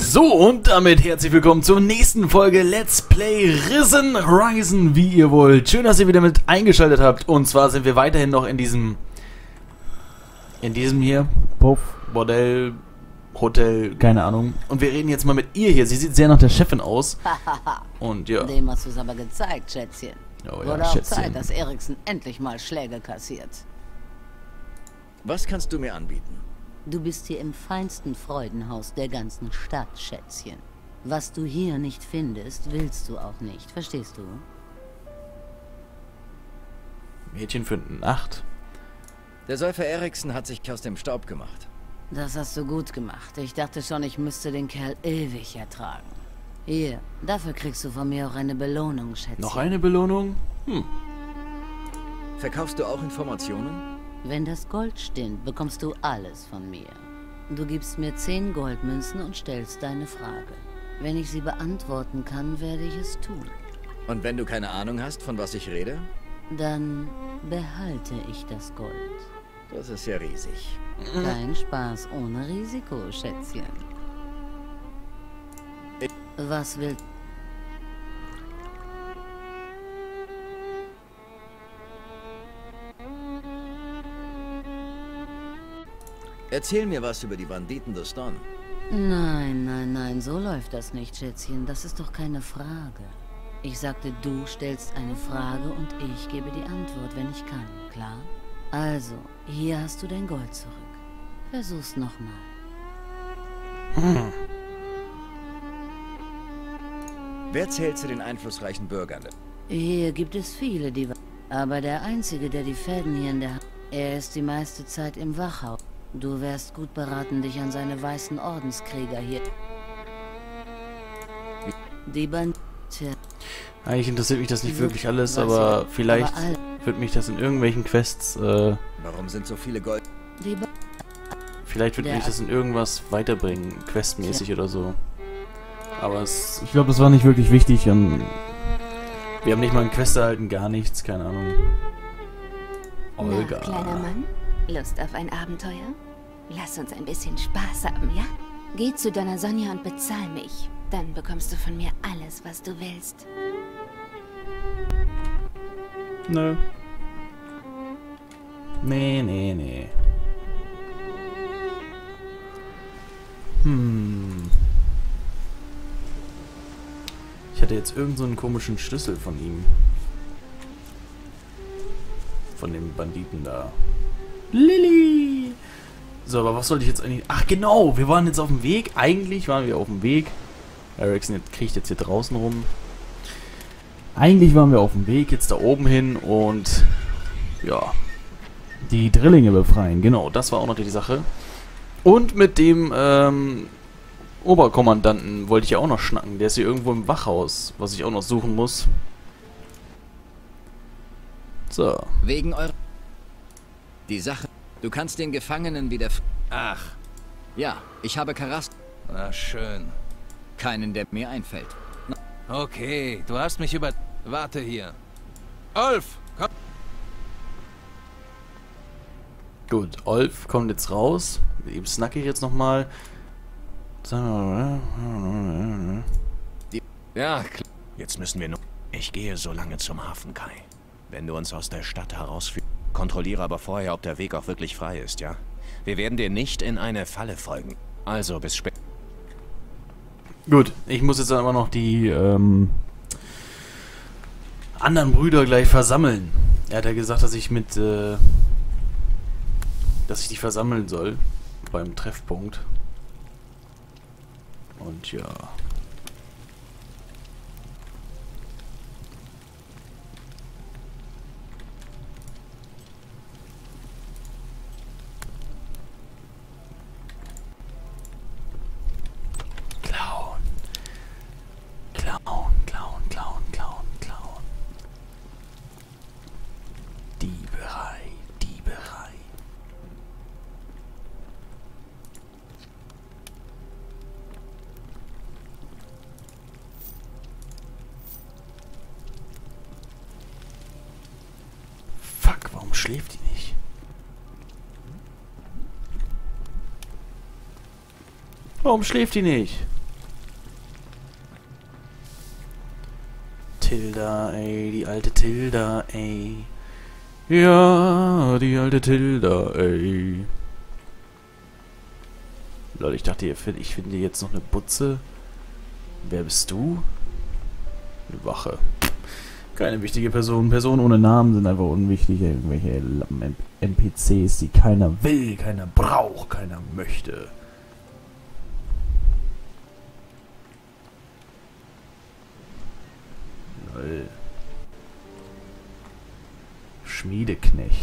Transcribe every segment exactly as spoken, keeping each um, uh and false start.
So, und damit herzlich willkommen zur nächsten Folge Let's Play Risen Horizon, wie ihr wollt. Schön, dass ihr wieder mit eingeschaltet habt. Und zwar sind wir weiterhin noch in diesem... In diesem hier... Puff, Bordell, Hotel, keine Ahnung. Und wir reden jetzt mal mit ihr hier. Sie sieht sehr nach der Chefin aus. Und ja... Dem hast du es aber gezeigt, Schätzchen. Oh ja, Wurde auch Schätzchen. Zeit, dass Eriksen endlich mal Schläge kassiert. Was kannst du mir anbieten? Du bist hier im feinsten Freudenhaus der ganzen Stadt, Schätzchen. Was du hier nicht findest, willst du auch nicht. Verstehst du? Mädchen für Nacht. Der Säufer Eriksen hat sich aus dem Staub gemacht. Das hast du gut gemacht. Ich dachte schon, ich müsste den Kerl ewig ertragen. Hier, dafür kriegst du von mir auch eine Belohnung, Schätzchen. Noch eine Belohnung? Hm. Verkaufst du auch Informationen? Wenn das Gold stimmt, bekommst du alles von mir. Du gibst mir zehn Goldmünzen und stellst deine Frage. Wenn ich sie beantworten kann, werde ich es tun. Und wenn du keine Ahnung hast, von was ich rede? Dann behalte ich das Gold. Das ist ja riesig. Kein Spaß ohne Risiko, Schätzchen. Was will... Erzähl mir was über die Banditen des Don. Nein, nein, nein, so läuft das nicht, Schätzchen. Das ist doch keine Frage. Ich sagte, du stellst eine Frage und ich gebe die Antwort, wenn ich kann, klar? Also, hier hast du dein Gold zurück. Versuch's nochmal. Hm. Wer zählt zu den einflussreichen Bürgern? Hier gibt es viele, die... Aber der Einzige, der die Fäden hier in der Hand... Er ist die meiste Zeit im Wachhaus. Du wärst gut beraten, dich an seine weißen Ordenskrieger hier... Die Band... Tja. Eigentlich interessiert mich das nicht wirklich alles, aber vielleicht wird mich das in irgendwelchen Quests, äh... Warum sind so viele Gold... Die ba Vielleicht wird Der- mich das in irgendwas weiterbringen, questmäßig oder so. Aber es... Ich glaube, das war nicht wirklich wichtig und... Wir haben nicht mal einen Quest erhalten, gar nichts, keine Ahnung. Olga. Na, kleiner Mann, Lust auf ein Abenteuer? Lass uns ein bisschen Spaß haben, ja? Geh zu deiner Sonja und bezahl mich. Dann bekommst du von mir alles, was du willst. Nö. Nee, nee, nee. Hm. Ich hatte jetzt irgend so einen komischen Schlüssel von ihm. Von dem Banditen da. Lilly! So, aber was sollte ich jetzt eigentlich... Ach genau, wir waren jetzt auf dem Weg. Eigentlich waren wir auf dem Weg. Eriksen kriegt jetzt hier draußen rum. Eigentlich waren wir auf dem Weg jetzt da oben hin und... Ja. Die Drillinge befreien. Genau, das war auch noch die Sache. Und mit dem, ähm... Oberkommandanten wollte ich ja auch noch schnacken. Der ist hier irgendwo im Wachhaus, was ich auch noch suchen muss. So. Wegen eurer... Die Sache... Du kannst den Gefangenen wieder... Ach, Ja, ich habe Karas... na schön. Keinen, der mir einfällt. Okay, du hast mich über... Warte hier. Ulf, komm. Gut, Olf kommt jetzt raus. Mit ihm snacke ich jetzt nochmal. Ja, klar. Jetzt müssen wir nur... Ich gehe so lange zum Hafenkai. Wenn du uns aus der Stadt herausführst, kontrolliere aber vorher, ob der Weg auch wirklich frei ist, ja? Wir werden dir nicht in eine Falle folgen. Also, bis später. Gut, ich muss jetzt aber noch die ähm, anderen Brüder gleich versammeln. Er hat ja gesagt, dass ich mit... Äh, dass ich die versammeln soll. Beim Treffpunkt. Und ja... Klauen. Klauen, klauen, klauen, klauen, klauen. Dieberei, Dieberei. Fuck, warum schläft die nicht? Warum schläft die nicht? Tilda, ey, die alte Tilda, ey. Ja, die alte Tilda, ey. Leute, ich dachte, ich finde jetzt noch eine Butze. Wer bist du? Eine Wache. Keine wichtige Person. Personen ohne Namen sind einfach unwichtig. Irgendwelche N P Cs, die keiner will, keiner braucht, keiner möchte. Lol. Schmiedeknecht.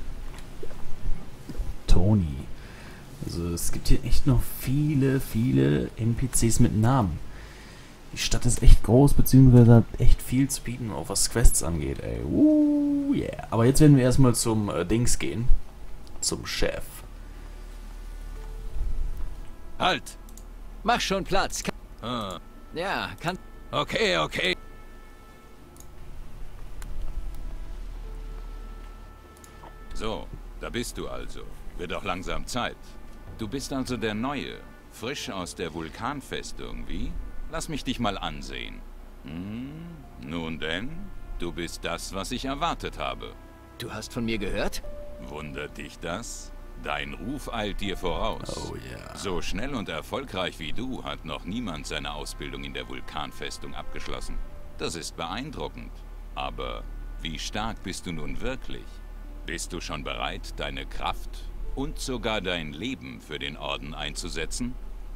Toni. Also es gibt hier echt noch viele, viele N P Cs mit Namen. Die Stadt ist echt groß, beziehungsweise hat echt viel zu bieten, auch was Quests angeht, ey. Uh, yeah. Aber jetzt werden wir erstmal zum äh, Dings gehen. Zum Chef. Halt! Mach schon Platz. Ah. Ja, kann... Okay, okay. So, da bist du also. Wird auch langsam Zeit. Du bist also der Neue, frisch aus der Vulkanfestung, wie? Lass mich dich mal ansehen. Hm, nun denn, du bist das, was ich erwartet habe. Du hast von mir gehört? Wundert dich das? Dein Ruf eilt dir voraus. Oh ja. So schnell und erfolgreich wie du hat noch niemand seine Ausbildung in der Vulkanfestung abgeschlossen. Das ist beeindruckend. Aber wie stark bist du nun wirklich? Bist du schon bereit, deine Kraft und sogar dein Leben für den Orden einzusetzen?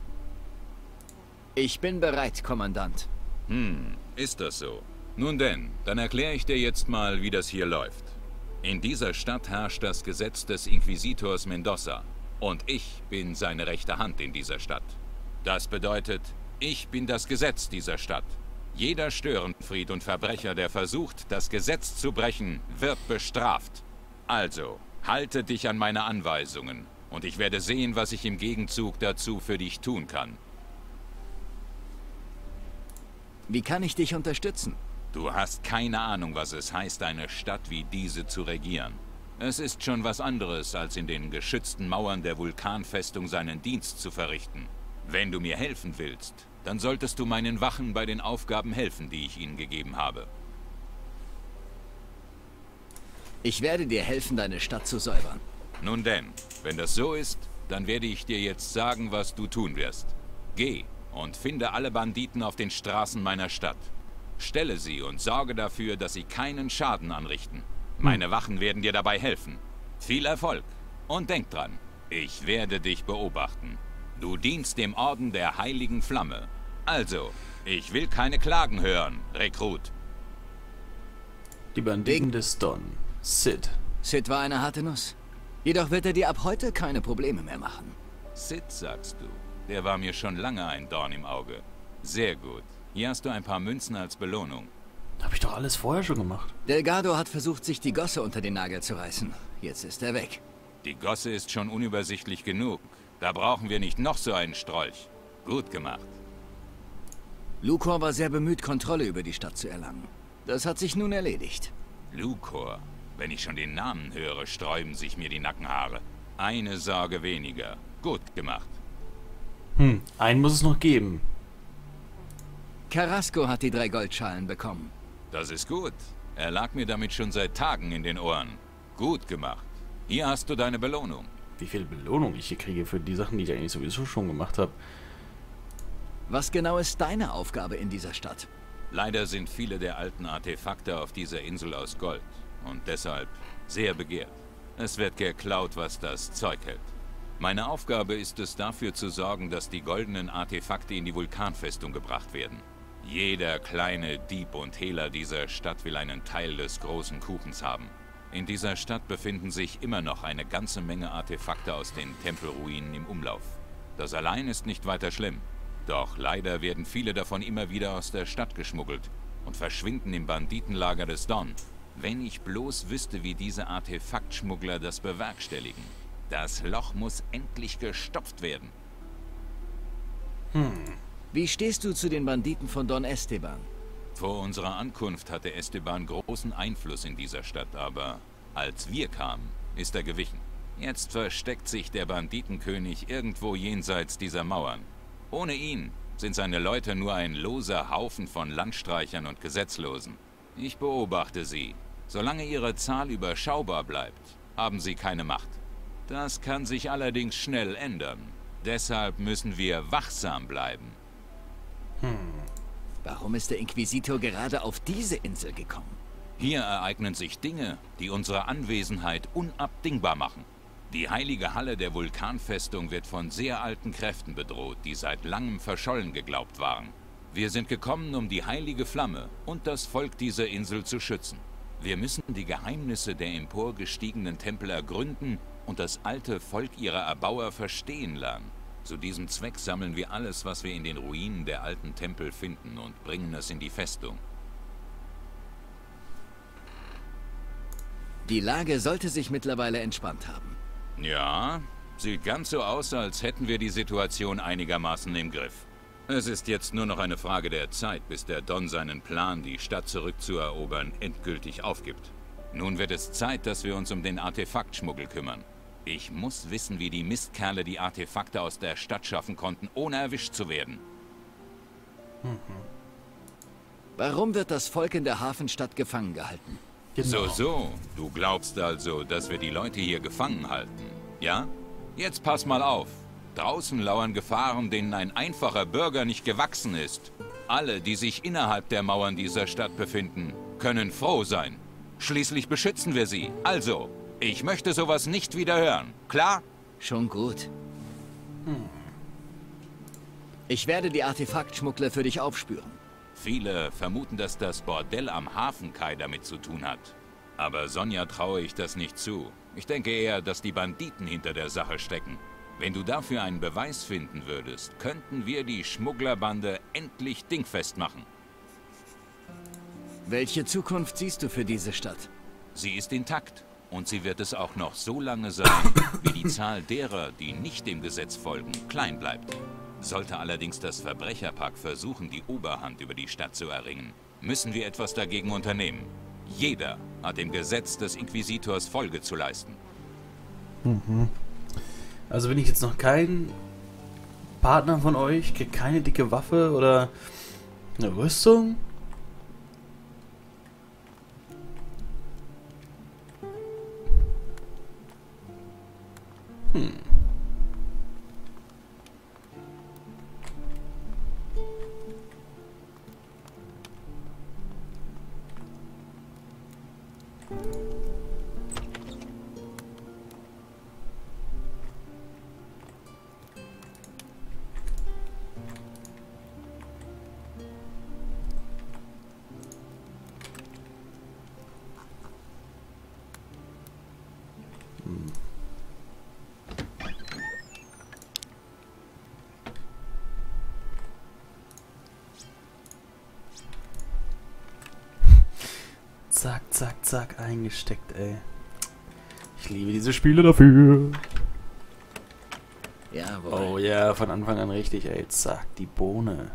Ich bin bereit, Kommandant. Hm, ist das so? Nun denn, dann erkläre ich dir jetzt mal, wie das hier läuft. In dieser Stadt herrscht das Gesetz des Inquisitors Mendoza. Und ich bin seine rechte Hand in dieser Stadt. Das bedeutet, ich bin das Gesetz dieser Stadt. Jeder Störenfried und Verbrecher, der versucht, das Gesetz zu brechen, wird bestraft. Also, halte dich an meine Anweisungen. Und ich werde sehen, was ich im Gegenzug dazu für dich tun kann. Wie kann ich dich unterstützen? Du hast keine Ahnung, was es heißt, eine Stadt wie diese zu regieren. Es ist schon was anderes, als in den geschützten Mauern der Vulkanfestung seinen Dienst zu verrichten. Wenn du mir helfen willst, dann solltest du meinen Wachen bei den Aufgaben helfen, die ich ihnen gegeben habe. Ich werde dir helfen, deine Stadt zu säubern. Nun denn, wenn das so ist, dann werde ich dir jetzt sagen, was du tun wirst. Geh und finde alle Banditen auf den Straßen meiner Stadt. Stelle sie und sorge dafür, dass sie keinen Schaden anrichten. Meine Wachen werden dir dabei helfen. Viel Erfolg. Und denk dran, ich werde dich beobachten. Du dienst dem Orden der Heiligen Flamme. Also, ich will keine Klagen hören, Rekrut. Die Banditen des Don. Sid. Sid war eine harte Nuss. Jedoch wird er dir ab heute keine Probleme mehr machen. Sid, sagst du. Der war mir schon lange ein Dorn im Auge. Sehr gut. Hier hast du ein paar Münzen als Belohnung. Hab ich doch alles vorher schon gemacht. Delgado hat versucht, sich die Gosse unter den Nagel zu reißen. Jetzt ist er weg. Die Gosse ist schon unübersichtlich genug. Da brauchen wir nicht noch so einen Strolch. Gut gemacht. Lucor war sehr bemüht, Kontrolle über die Stadt zu erlangen. Das hat sich nun erledigt. Lucor. Wenn ich schon den Namen höre, sträuben sich mir die Nackenhaare. Eine Sorge weniger. Gut gemacht. Hm, einen muss es noch geben. Carrasco hat die drei Goldschalen bekommen. Das ist gut. Er lag mir damit schon seit Tagen in den Ohren. Gut gemacht. Hier hast du deine Belohnung. Wie viel Belohnung ich hier kriege für die Sachen, die ich eigentlich sowieso schon gemacht habe. Was genau ist deine Aufgabe in dieser Stadt? Leider sind viele der alten Artefakte auf dieser Insel aus Gold und deshalb sehr begehrt. Es wird geklaut, was das Zeug hält. Meine Aufgabe ist es, dafür zu sorgen, dass die goldenen Artefakte in die Vulkanfestung gebracht werden. Jeder kleine Dieb und Hehler dieser Stadt will einen Teil des großen Kuchens haben. In dieser Stadt befinden sich immer noch eine ganze Menge Artefakte aus den Tempelruinen im Umlauf. Das allein ist nicht weiter schlimm. Doch leider werden viele davon immer wieder aus der Stadt geschmuggelt und verschwinden im Banditenlager des Don. Wenn ich bloß wüsste, wie diese Artefaktschmuggler das bewerkstelligen. Das Loch muss endlich gestopft werden. Hm. Wie stehst du zu den Banditen von Don Esteban? Vor unserer Ankunft hatte Esteban großen Einfluss in dieser Stadt, aber als wir kamen, ist er gewichen. Jetzt versteckt sich der Banditenkönig irgendwo jenseits dieser Mauern. Ohne ihn sind seine Leute nur ein loser Haufen von Landstreichern und Gesetzlosen. Ich beobachte sie. Solange ihre Zahl überschaubar bleibt, haben sie keine Macht. Das kann sich allerdings schnell ändern. Deshalb müssen wir wachsam bleiben. Hm. Warum ist der Inquisitor gerade auf diese Insel gekommen? Hier ereignen sich Dinge, die unsere Anwesenheit unabdingbar machen. Die heilige Halle der Vulkanfestung wird von sehr alten Kräften bedroht, die seit langem verschollen geglaubt waren. Wir sind gekommen, um die heilige Flamme und das Volk dieser Insel zu schützen. Wir müssen die Geheimnisse der emporgestiegenen Tempel ergründen und das alte Volk ihrer Erbauer verstehen lernen. Zu diesem Zweck sammeln wir alles, was wir in den Ruinen der alten Tempel finden und bringen es in die Festung. Die Lage sollte sich mittlerweile entspannt haben. Ja, sieht ganz so aus, als hätten wir die Situation einigermaßen im Griff. Es ist jetzt nur noch eine Frage der Zeit, bis der Don seinen Plan, die Stadt zurückzuerobern, endgültig aufgibt. Nun wird es Zeit, dass wir uns um den Artefaktschmuggel kümmern. Ich muss wissen, wie die Mistkerle die Artefakte aus der Stadt schaffen konnten, ohne erwischt zu werden. Mhm. Warum wird das Volk in der Hafenstadt gefangen gehalten? Genau. So, so. Du glaubst also, dass wir die Leute hier gefangen halten, ja? Jetzt pass mal auf. Draußen lauern Gefahren, denen ein einfacher Bürger nicht gewachsen ist. Alle, die sich innerhalb der Mauern dieser Stadt befinden, können froh sein. Schließlich beschützen wir sie. Also, ich möchte sowas nicht wieder hören. Klar? Schon gut. Hm. Ich werde die Artefaktschmuggler für dich aufspüren. Viele vermuten, dass das Bordell am Hafenkai damit zu tun hat. Aber Sonja traue ich das nicht zu. Ich denke eher, dass die Banditen hinter der Sache stecken. Wenn du dafür einen Beweis finden würdest, könnten wir die Schmugglerbande endlich dingfest machen. Welche Zukunft siehst du für diese Stadt? Sie ist intakt. Und sie wird es auch noch so lange sein, wie die Zahl derer, die nicht dem Gesetz folgen, klein bleibt. Sollte allerdings das Verbrecherpack versuchen, die Oberhand über die Stadt zu erringen, müssen wir etwas dagegen unternehmen. Jeder hat dem Gesetz des Inquisitors Folge zu leisten. Mhm. Also bin ich jetzt noch kein Partner von euch, krieg keine dicke Waffe oder eine Rüstung? Hm. Zack, zack, zack, eingesteckt, ey. Ich liebe diese Spiele dafür. Jawohl. Oh ja, yeah, von Anfang an richtig, ey. Zack, die Bohne.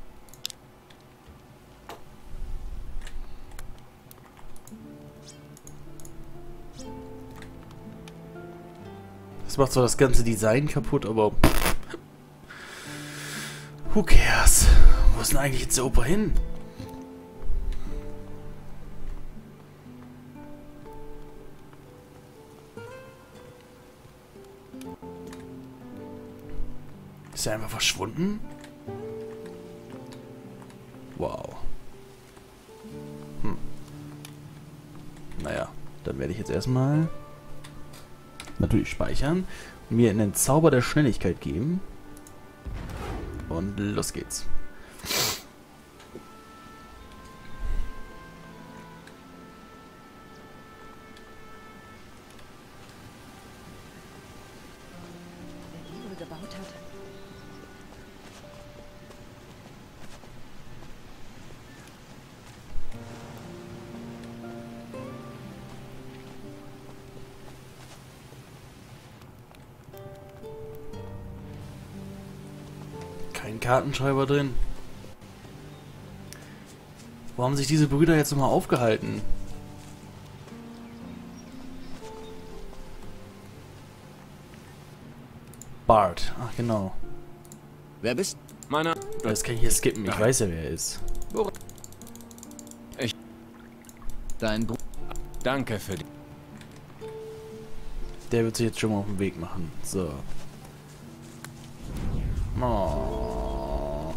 Das macht zwar das ganze Design kaputt, aber who cares? Wo ist denn eigentlich jetzt der Opa hin? Ist er einfach verschwunden? Wow. Hm. Naja, dann werde ich jetzt erstmal natürlich speichern, mir einen Zauber der Schnelligkeit geben. Und los geht's. Gebaut hat. Kein Kartenschreiber drin. Wo haben sich diese Brüder jetzt nochmal aufgehalten? Bart. Ach, genau. Wer bist du? Meiner. Das kann ich hier skippen. Ich weiß ja, wer er ist. Ich. Dein Bruder. Danke für die... Der wird sich jetzt schon mal auf den Weg machen. So. Oh.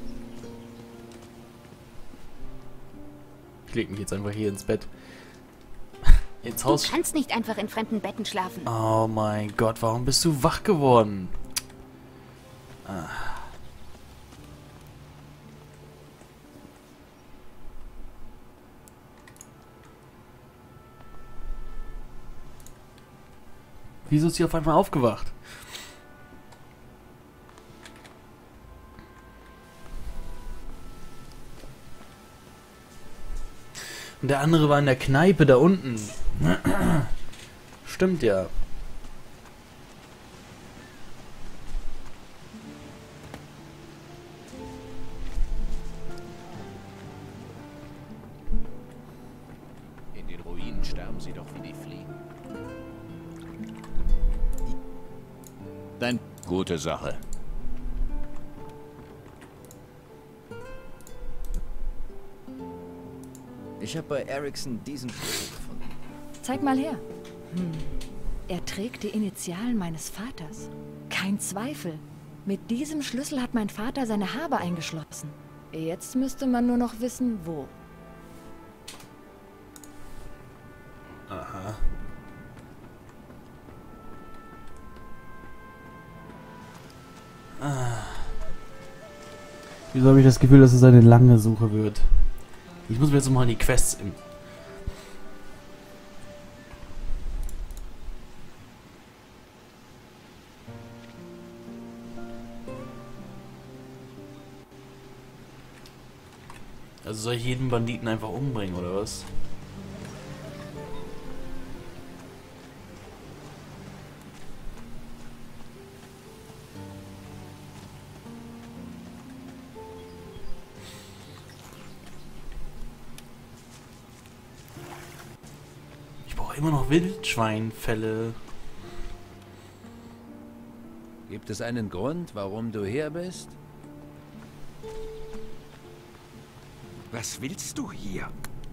Ich leg mich jetzt einfach hier ins Bett. Ins Haus. Du kannst nicht einfach in fremden Betten schlafen. Oh mein Gott, warum bist du wach geworden? Ah. Wieso ist sie auf einmal aufgewacht? Und der andere war in der Kneipe da unten. Stimmt ja. In den Ruinen sterben sie doch wie die Fliegen. Dein... Gute Sache. Ich habe bei Erickson diesen Schlüssel gefunden. Zeig mal her. Hm. Er trägt die Initialen meines Vaters. Kein Zweifel. Mit diesem Schlüssel hat mein Vater seine Habe eingeschlossen. Jetzt müsste man nur noch wissen, wo. Aha. Ah. Wieso habe ich das Gefühl, dass es eine lange Suche wird? Ich muss mir jetzt mal die Quests im... Also soll ich jeden Banditen einfach umbringen, oder was? Ich brauche immer noch Wildschweinfelle. Gibt es einen Grund, warum du hier bist? Was willst du hier?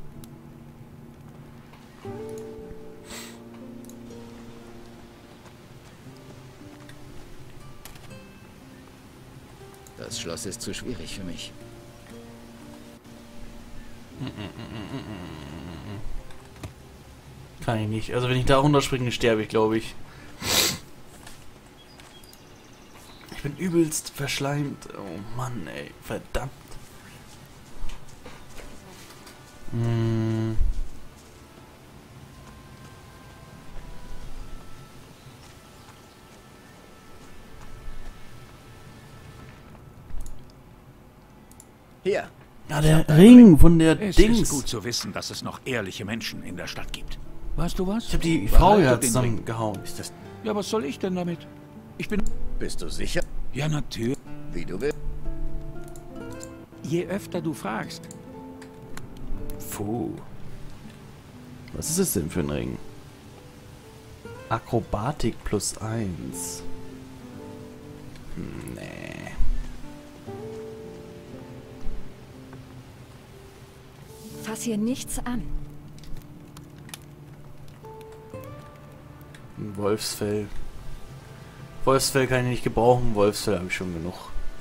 Das Schloss ist zu schwierig für mich. Kann ich nicht. Also wenn ich da runterspringe, sterbe ich, glaube ich. Ich bin übelst verschleimt. Oh Mann, ey. Verdammt. Hm. Hier. Ja, der Ring von der Es Dings. ist gut zu wissen, dass es noch ehrliche Menschen in der Stadt gibt. Weißt du was? Ich habe die Frau ja Behalte den Ring. zusammengehauen. Ist das... Ja, was soll ich denn damit? Ich bin... Bist du sicher? Ja, natürlich. Wie du willst. Je öfter du fragst. Puh. Was ist es denn für ein Ring? Akrobatik plus eins. Hm, nee. Fass hier nichts an. Ein Wolfsfell. Wolfsfell kann ich nicht gebrauchen. Wolfsfell habe ich schon genug.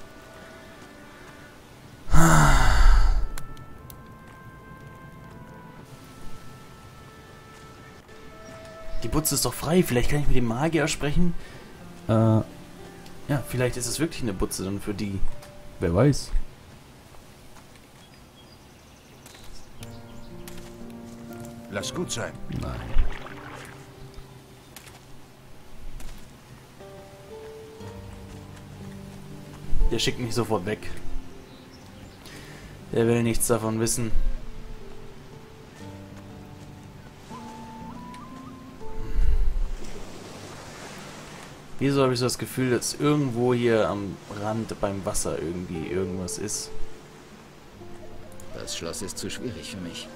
Die Butze ist doch frei. Vielleicht kann ich mit dem Magier sprechen. Äh, ja, vielleicht ist es wirklich eine Butze dann für die. Wer weiß. Lass gut sein. Nein. Der schickt mich sofort weg. Der will nichts davon wissen. Wieso habe ich so das Gefühl, dass irgendwo hier am Rand beim Wasser irgendwie irgendwas ist? Das Schloss ist zu schwierig für mich.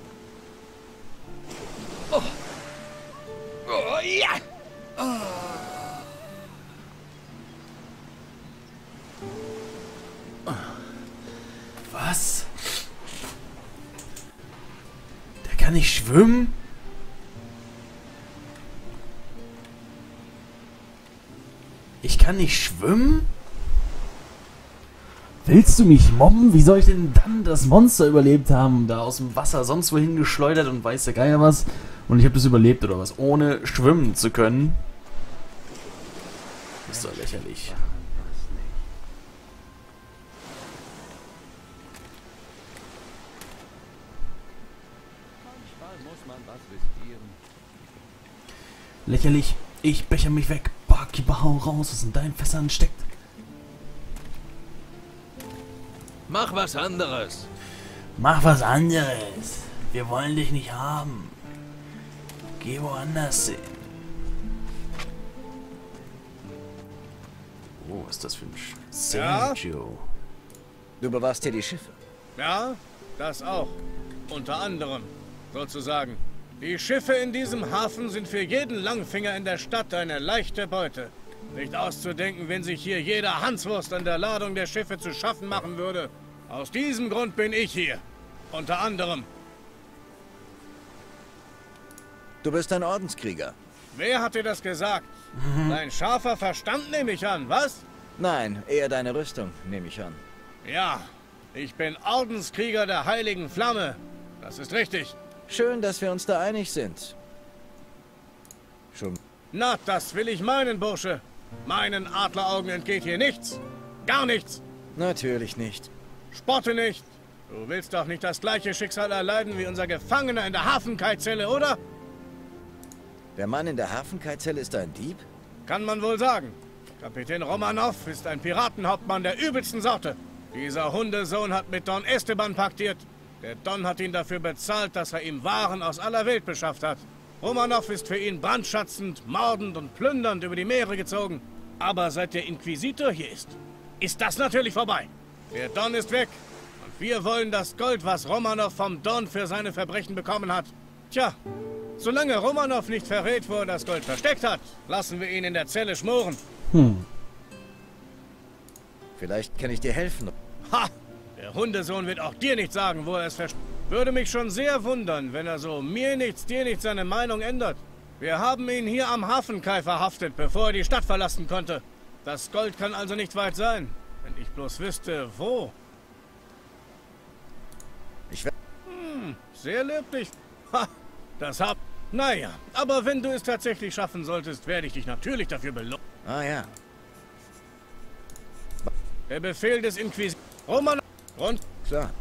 Oh. Oh, ja! Oh. Was? Der kann kann nicht schwimmen? Ich kann nicht schwimmen? Willst du mich mobben? Wie soll ich denn dann das Monster überlebt haben? Da aus dem Wasser sonst wohin geschleudert und weiß der Geier was. Und ich habe das überlebt oder was? Ohne schwimmen zu können. Das ist doch lächerlich. Lächerlich. Ich becher mich weg. Barkeeper, hau raus, was in deinen Fässern steckt. Mach was anderes. Mach was anderes. Wir wollen dich nicht haben. Geh woanders hin. Oh, was ist das für ein Sch Sergio? Du bewahrst hier die Schiffe. Ja, das auch. Unter anderem, sozusagen. Die Schiffe in diesem Hafen sind für jeden Langfinger in der Stadt eine leichte Beute. Nicht auszudenken, wenn sich hier jeder Hanswurst an der Ladung der Schiffe zu schaffen machen würde. Aus diesem Grund bin ich hier. Unter anderem. Du bist ein Ordenskrieger. Wer hat dir das gesagt? Dein scharfer Verstand nehme ich an, was? Nein, eher deine Rüstung, nehme ich an. Ja, ich bin Ordenskrieger der Heiligen Flamme. Das ist richtig. Schön, dass wir uns da einig sind. Schon. Na, das will ich meinen, Bursche. Meinen Adleraugen entgeht hier nichts. Gar nichts. Natürlich nicht. Spotte nicht. Du willst doch nicht das gleiche Schicksal erleiden wie unser Gefangener in der Hafenkaizelle, oder? Der Mann in der Hafenkaizelle ist ein Dieb? Kann man wohl sagen. Kapitän Romanov ist ein Piratenhauptmann der übelsten Sorte. Dieser Hundesohn hat mit Don Esteban paktiert. Der Don hat ihn dafür bezahlt, dass er ihm Waren aus aller Welt beschafft hat. Romanov ist für ihn brandschatzend, mordend und plündernd über die Meere gezogen. Aber seit der Inquisitor hier ist, ist das natürlich vorbei. Der Don ist weg. Und wir wollen das Gold, was Romanov vom Don für seine Verbrechen bekommen hat. Tja, solange Romanov nicht verrät, wo er das Gold versteckt hat, lassen wir ihn in der Zelle schmoren. Hm. Vielleicht kann ich dir helfen. Ha! Der Hundesohn wird auch dir nicht sagen, wo er es versteckt. Würde mich schon sehr wundern, wenn er so mir nichts, dir nichts seine Meinung ändert. Wir haben ihn hier am Hafenkai verhaftet, bevor er die Stadt verlassen konnte. Das Gold kann also nicht weit sein. Wenn ich bloß wüsste, wo. Ich werde... Hm, sehr löblich. Ha, das hab... Naja, aber wenn du es tatsächlich schaffen solltest, werde ich dich natürlich dafür belohnen. Ah ja. Der Befehl des Inquisitors... Roman... Und... Klar.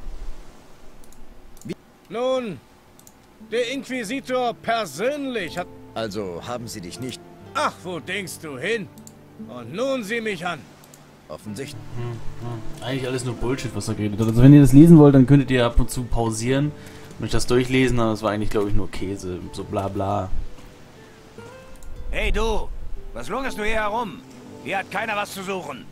Nun, der Inquisitor persönlich hat... Also haben sie dich nicht... Ach, wo denkst du hin? Und nun sieh mich an. Offensichtlich. Hm, hm. Eigentlich alles nur Bullshit, was er geredet hat. Also wenn ihr das lesen wollt, dann könntet ihr ab und zu pausieren und euch das durchlesen, aber das war eigentlich, glaube ich, nur Käse. So bla bla. Hey du, was lungerst du hier herum? Hier hat keiner was zu suchen.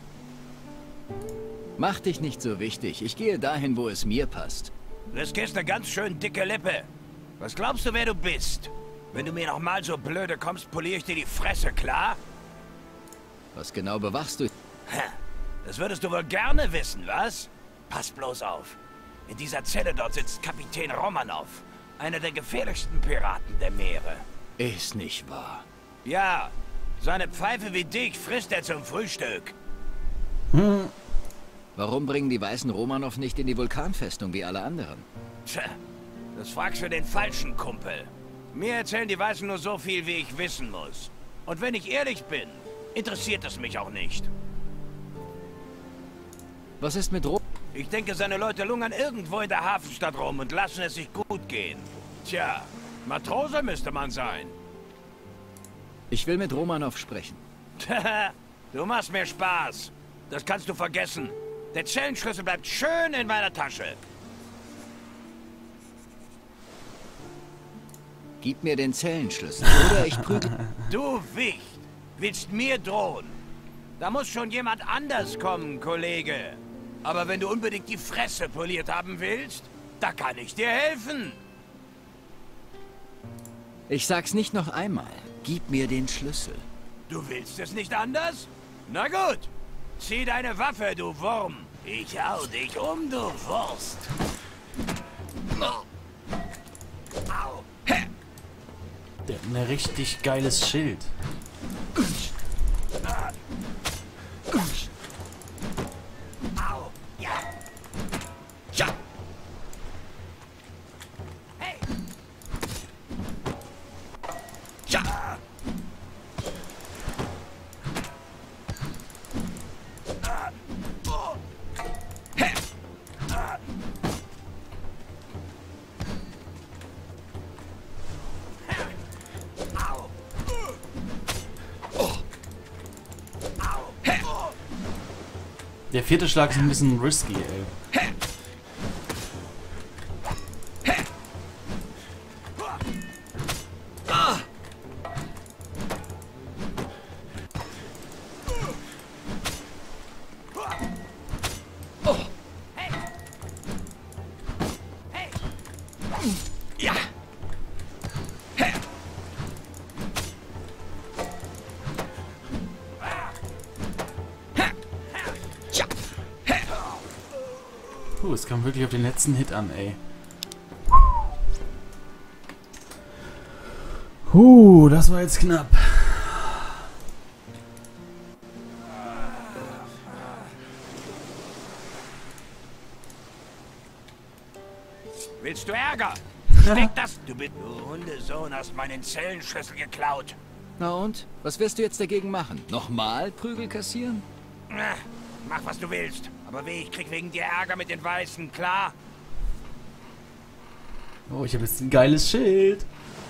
Mach dich nicht so wichtig. Ich gehe dahin, wo es mir passt. Du riskierst eine ganz schön dicke Lippe. Was glaubst du, wer du bist? Wenn du mir noch mal so blöde kommst, poliere ich dir die Fresse, klar? Was genau bewachst du? Das würdest du wohl gerne wissen, was? Pass bloß auf. In dieser Zelle dort sitzt Kapitän Romanov. Einer der gefährlichsten Piraten der Meere. Ist nicht wahr. Ja, seine Pfeife wie dich frisst er zum Frühstück. Hm. Warum bringen die Weißen Romanov nicht in die Vulkanfestung wie alle anderen? Tja, das fragst du den falschen Kumpel. Mir erzählen die Weißen nur so viel, wie ich wissen muss. Und wenn ich ehrlich bin, interessiert es mich auch nicht. Was ist mit Ro... Ich denke, seine Leute lungern irgendwo in der Hafenstadt rum und lassen es sich gut gehen. Tja, Matrose müsste man sein. Ich will mit Romanov sprechen. Du machst mir Spaß. Das kannst du vergessen. Der Zellenschlüssel bleibt schön in meiner Tasche. Gib mir den Zellenschlüssel, oder ich prügel... Du Wicht, willst mir drohen? Da muss schon jemand anders kommen, Kollege. Aber wenn du unbedingt die Fresse poliert haben willst, da kann ich dir helfen. Ich sag's nicht noch einmal. Gib mir den Schlüssel. Du willst es nicht anders? Na gut. Zieh deine Waffe, du Wurm. Ich hau dich um, du Wurst. Der hat ein richtig geiles Schild. Au. Ja. Ja. Hey. Ja. Der vierte Schlag ist ein bisschen risky, ey. Ja. Puh, es kam wirklich auf den letzten Hit an, ey. Huh, das war jetzt knapp. Willst du Ärger? Steck das! Du bist... Du Hundesohn, hast meinen Zellenschlüssel geklaut. Na und? Was wirst du jetzt dagegen machen? Nochmal Prügel kassieren? Na, mach, was du willst. Aber weh, ich krieg wegen dir Ärger mit den Weißen, klar? Oh, ich habe jetzt ein geiles Schild.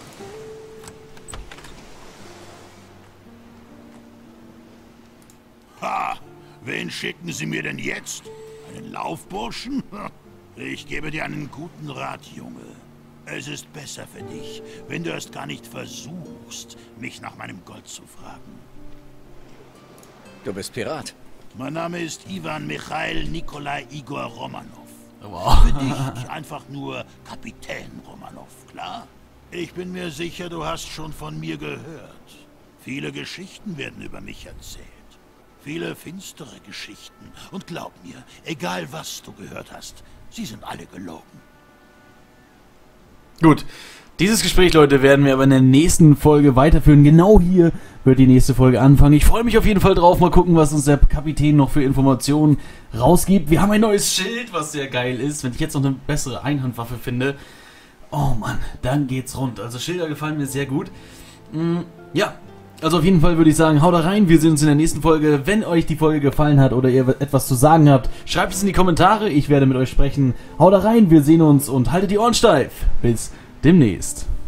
Ha! Wen schicken Sie mir denn jetzt? Einen Laufburschen? Ich gebe dir einen guten Rat, Junge. Es ist besser für dich, wenn du erst gar nicht versuchst, mich nach meinem Gold zu fragen. Du bist Pirat. Mein Name ist Ivan Michail Nikolai Igor Romanov. Wow. Für dich einfach nur Kapitän Romanov, klar? Ich bin mir sicher, du hast schon von mir gehört. Viele Geschichten werden über mich erzählt. Viele finstere Geschichten. Und glaub mir, egal was du gehört hast, sie sind alle gelogen. Gut, dieses Gespräch, Leute, werden wir aber in der nächsten Folge weiterführen. Genau hier wird die nächste Folge anfangen. Ich freue mich auf jeden Fall drauf. Mal gucken, was uns der Kapitän noch für Informationen rausgibt. Wir haben ein neues Schild, was sehr geil ist. Wenn ich jetzt noch eine bessere Einhandwaffe finde, oh Mann, dann geht's rund. Also Schilder gefallen mir sehr gut. Mm, ja, also auf jeden Fall würde ich sagen, haut da rein. Wir sehen uns in der nächsten Folge. Wenn euch die Folge gefallen hat oder ihr etwas zu sagen habt, schreibt es in die Kommentare. Ich werde mit euch sprechen. Haut da rein, wir sehen uns und haltet die Ohren steif. Bis demnächst.